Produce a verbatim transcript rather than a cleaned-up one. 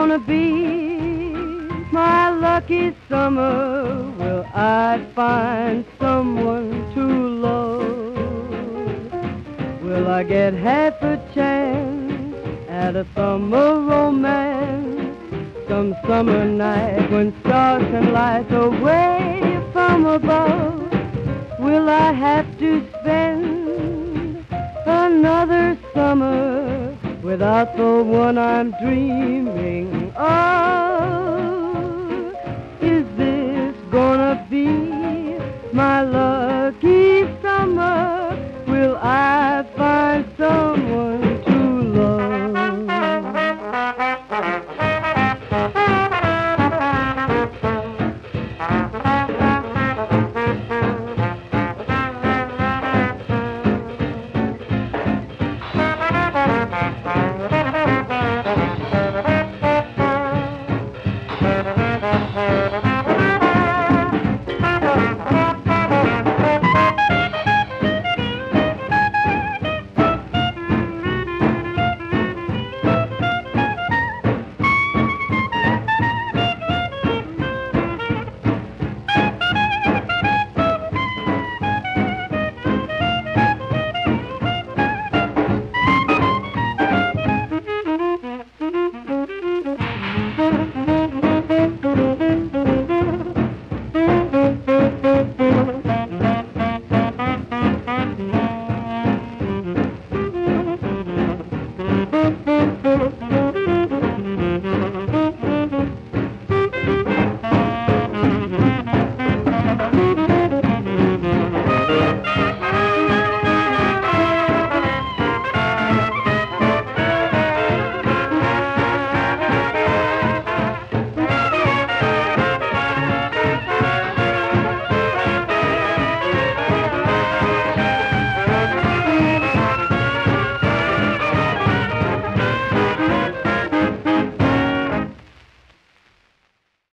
gonna be my lucky summer? Will I find someone to love? Will I get half a chance at a summer romance? Some summer night when stars can light away from above. Will I have to spend another summer without the one I'm dreaming of? Is this gonna be my love?